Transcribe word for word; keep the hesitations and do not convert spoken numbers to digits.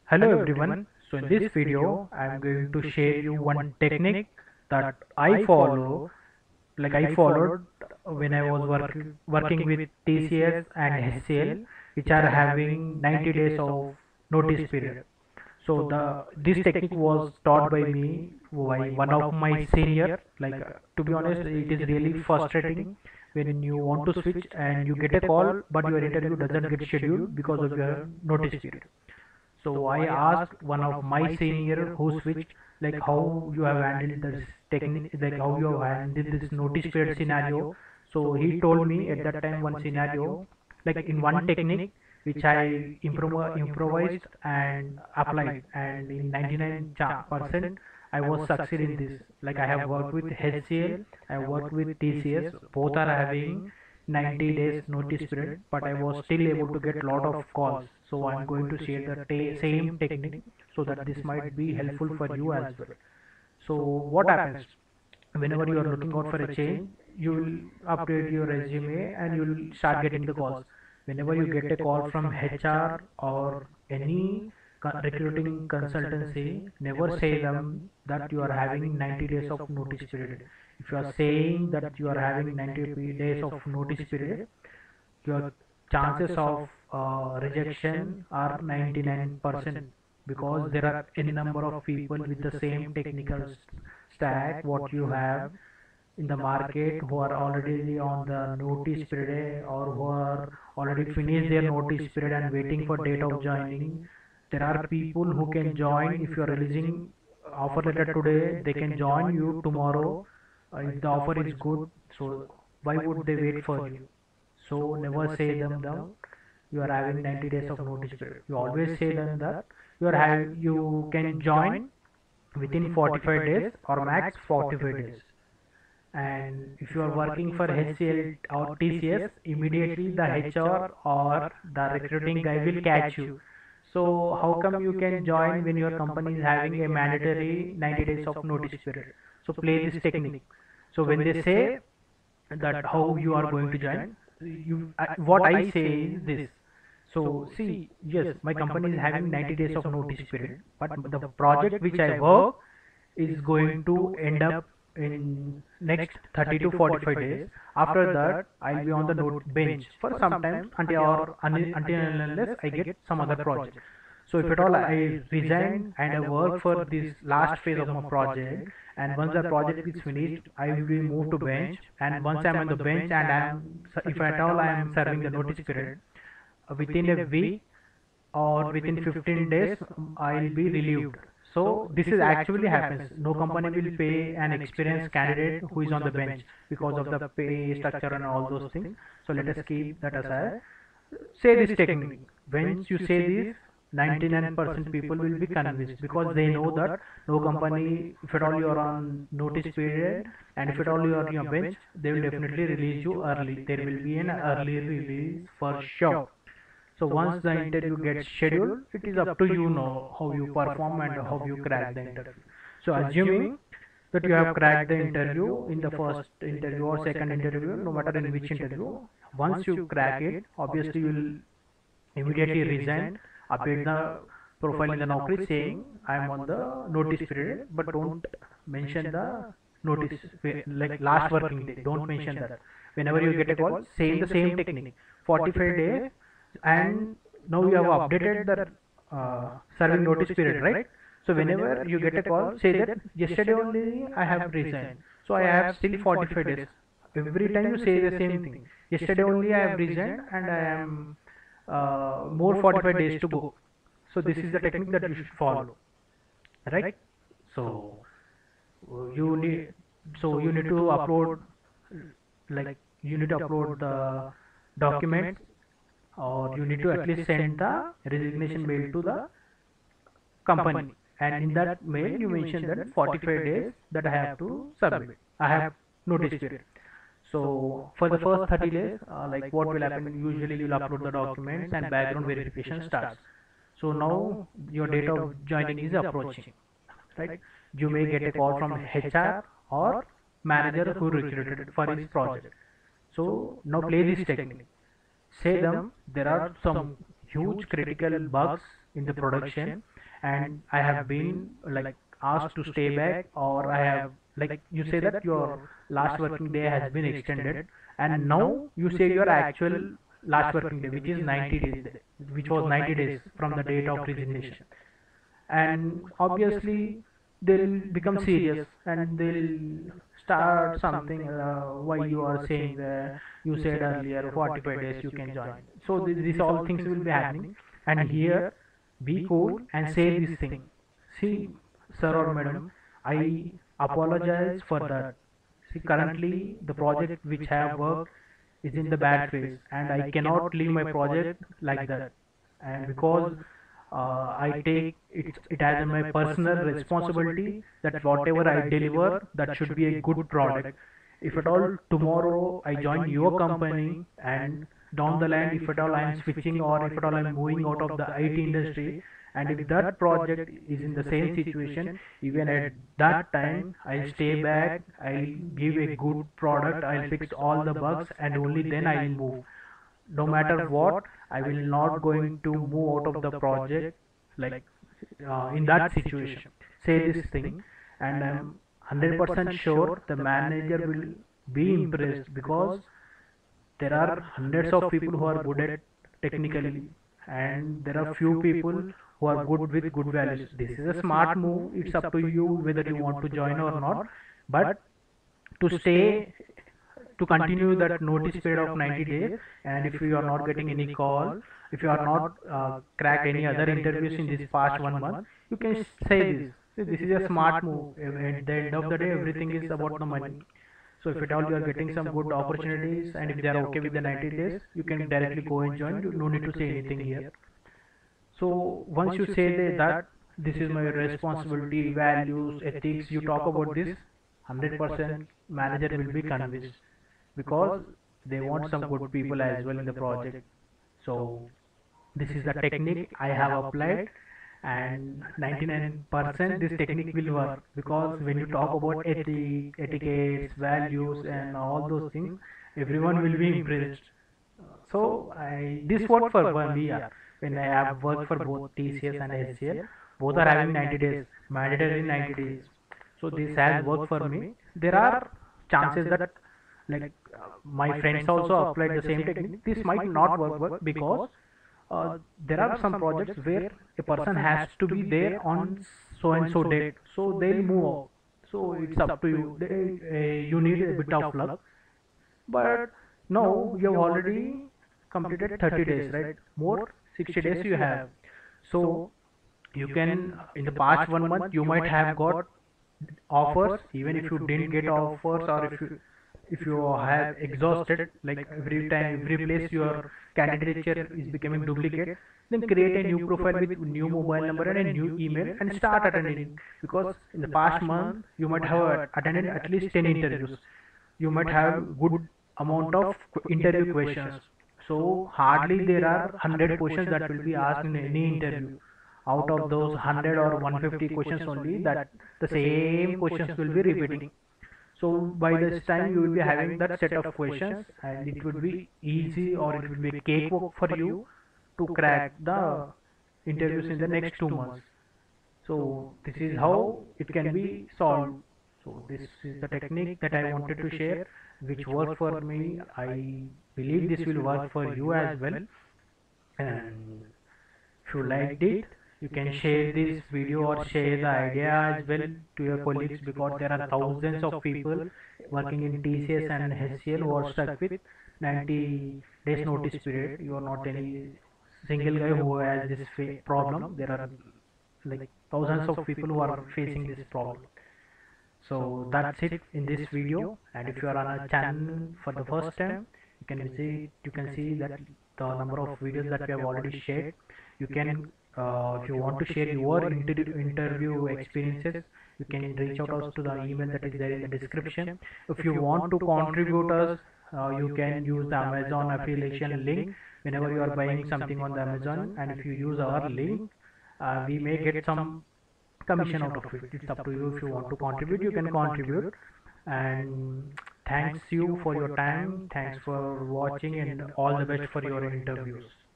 Hello everyone. So in this video, I am going to share you one technique that I follow, like I followed when I was working working with T C S and H C L, which are having ninety days of notice period. So the this technique was taught by me by one of my senior. Like uh, to be honest, it is really frustrating when you want to switch and you get a call, but your interview doesn't get scheduled because of your notice period. So I asked one of my senior who switched, like how you have handled this technique, like how you have handled this notice period scenario. So he told me at that time one scenario, like in one technique which I improv- improvised and applied, and in ninety-nine percent I was succeed in this. Like I have worked with H C L, I have worked with T C S, both are having ninety days notice period, but I was still able to get lot of calls. So I'm going to share the ta- same technique so that this might be helpful for you as well. So what happens whenever you are looking out for a change, you will update your resume and you will start getting the calls. Whenever you get a call from H R or any recruiting consultancy, never say them that you are having ninety days of notice period. If you are saying that you are having ninety days of notice period, your chances of uh, rejection are ninety-nine percent, because there are any number of people with the same technical stack what you have in the market who are already on the notice period or who are already finished their notice period and waiting for date of joining. There are people who can join. If you are releasing offer letter today, they can join you tomorrow uh, if the offer is good. So why would they wait for you? So never say them down. You are having ninety days of notice period. You always say them that you are have you can join within forty-five days or max forty-five days. And if you are working for H C L or T C S, immediately the H R or the recruiting guy will catch you. So how come you can join when your company is having a mandatory ninety days of notice period? So play this technique. So when they say that how you are going to join, you I, what I say is this. So see, yes, my company is having ninety days of notice period, but the project which I work is going to end up in next thirty to forty-five days. After that, I'll be on the note bench for some time until or until and unless I get some other project. So if at all I resign and I work for this last phase of my project, and once the project is finished, I will be moved to bench. And once I'm on the bench and I'm, if at all I am serving the notice period, uh, within a week or within fifteen days, I'll be relieved. So this is actually happens. No company will pay an experienced candidate who is on the bench because of the pay structure and all those things. So let us keep that aside. Say this technique. Once you say this, ninety-nine percent people will be convinced, because they know that no company, if at all you are on notice period and if at all you are on your bench, they will definitely release you early. There will be an early release for sure. So once the interview gets scheduled, it is up to you know how you perform and how you crack the interview. So assuming that you have cracked the interview in the first interview or second interview, no matter in which interview, once you crack it, obviously you will immediately resign, update the profile in the Naukri saying I am on the notice period, but don't mention the notice like last working day. Don't mention that. Whenever you get a call, same the same technique. forty-five days, and now you have updated the uh, serving notice period, right? So whenever you get a call, say that yesterday only I have resigned, so I have still forty-five days. Every time you say the same thing. Yesterday only I have resigned and I am uh, more forty-five days to go. So this is the technique that you should follow, right? So uh, you need so you need to upload, like you need to upload the documents, or you need to at least send the resignation mail to the company, and in that mail you mention that forty-five days that I have to submit, I have notice period. So for the first thirty days, uh, like what will happen, usually you'll upload the documents and background verification starts. So now your date of joining is approaching, right? You may get a call from H R or manager who recruited for his project. So now play this technique. Say them there are some huge critical bugs in the production, and I have been like asked to stay back, or I have, like, you say that your last working day has been extended, and now you say your actual last working day, which is ninety days, which was ninety days from the date of resignation. And obviously they'll become serious and they'll start something, uh, why you are saying that you said earlier forty-five days you can join. So th- these all things will be happening, and here be cool and say this thing. See, sir or madam, I apologize for that. See, currently the project which I have worked is in the bad phase, and I cannot leave my project like that. And because uh, I take it, it as my personal responsibility that whatever I deliver, that should be a good product. If at all tomorrow I join your company, and down the line, if at all I am switching, or if at all I am moving out of the I T industry, and if that project is in the same situation, even at that time I'll stay back, I'll give a good product, I'll fix all the bugs, and only then I'll move. No matter what, I will not going to move out of the project, like, uh, in that situation. Say this thing, and I'm one hundred percent sure the manager will be impressed, because there are hundreds of people who are good at technically, and there are few people who are good with good values. This is a smart move. It's up to you whether you want to join or not. But to stay, to continue that notice period of ninety days, and if you are not getting any call, if you are not uh, cracked any other interviews in this past one month, you can say this. See, this is a smart move. At the end of the day, everything is about the money. So if at all you are getting some good opportunities, and if they are okay with the ninety days, you can directly go and join. You no need to say anything here. So once you say that, that this is my responsibility, values, ethics, you talk about this, one hundred percent manager will be convinced, because they want some good people as well in the project. So this is the technique I have applied, and ninety-nine percent this technique will work, because when you talk about ethic, etiquettes, values, and all those things, everyone will be impressed. So I this worked for one year when I have worked for both T C S and S C L. Both are having ninety days, mandatory ninety days. So this has worked for me. There are chances that, like, uh, my friends also applied the same technique. This might not work, work because uh, there are some projects where a person has to be there on so and so date, so they'll move out. So it's up to you. They, uh, you need a bit of luck, but no, you have already completed thirty days, right? More sixty days you have. So you can, in the past one month, you might have got offers, even if you didn't get offers, or if you if you have exhausted, like every time, every place your candidature is becoming duplicate, then create a new profile with new mobile number and a new email and start attending. Because in the past month, you might have attended at least ten interviews. You might have good amount of interview questions. So hardly there are one hundred questions that will be asked in any interview. Out of those one hundred or one hundred fifty questions only, that the same questions will be repeating. So by this time you will be having that set of questions, and it would be easy, or it will be cakewalk for you to crack the interviews in the next two months. So this is how it can be solved. So this is the technique that I wanted to share, which worked for me. I believe this will work for you as well. And if you liked it, you can share this video or share the idea as well to your colleagues, because there are thousands of people working in T C S and H C L who are stuck with ninety days notice period. You are not any single guy who has this problem. There are like thousands of people who are facing this problem. So that's it in this video, and if you are on our channel for the first time, you can see you can see that the number of videos that we have already shared. You can, uh, if you want to share your inter interview experiences, you can reach out us to the email that is there in the description. If you want to contribute us, uh, you can use the Amazon affiliation link whenever you are buying something on the Amazon, and if you use our link, uh, we may get some commission out of it. It's up to you. If you want to contribute, you can contribute. And thanks you for your time. Thanks for watching, and all the best for your interviews.